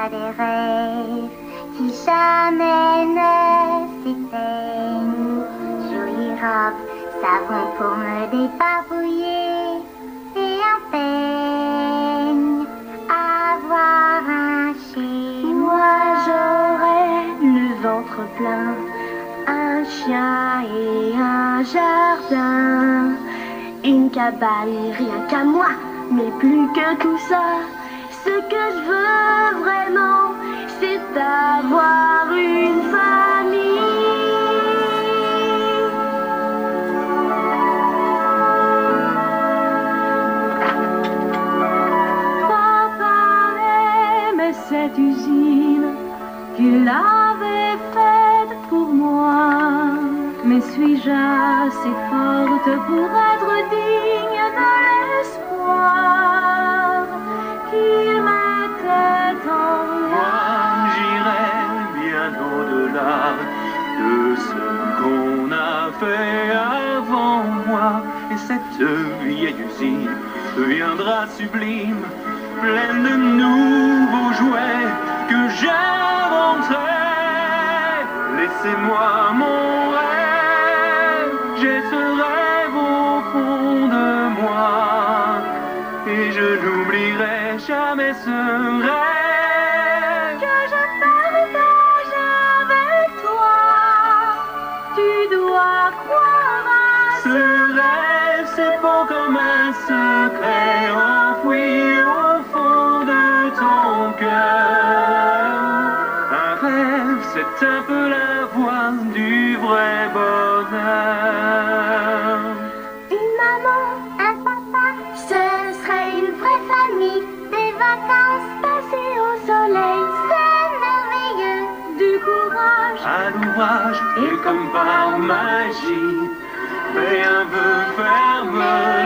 a des rêves qui jamais ne s'éteignent. Jolie robe, savon pour me déparbouiller et un peigne, avoir un chez moi. J'aurais le ventre plein, un chien et un jardin, une cabane rien qu'à moi, mais plus que tout ça, ce que je veux vraiment, c'est avoir une famille. Papa aimait cette usine qu'il avait faite pour moi. Mais suis-je assez forte pour être digne de l'espoir qu'il mettait en moi? J'irai bien au-delà de ce qu'on a fait avant moi. Et cette vieille usine deviendra sublime, pleine de nouveaux jouets que j'inventerai. Laissez-moi mon rêve, j'ai ce rêve au fond de moi, et je n'oublierai jamais ce rêve que je partage avec toi. Tu dois croire à ce rêve, c'est beau comme un secret enfoui au fond de ton cœur. Un rêve, c'est un peu la voix du vrai bonheur. Une maman, un papa, ce serait une vraie famille. Des vacances passées au soleil, c'est merveilleux. du courage À l'ouvrage, et comme par magie, fais un vœu ferme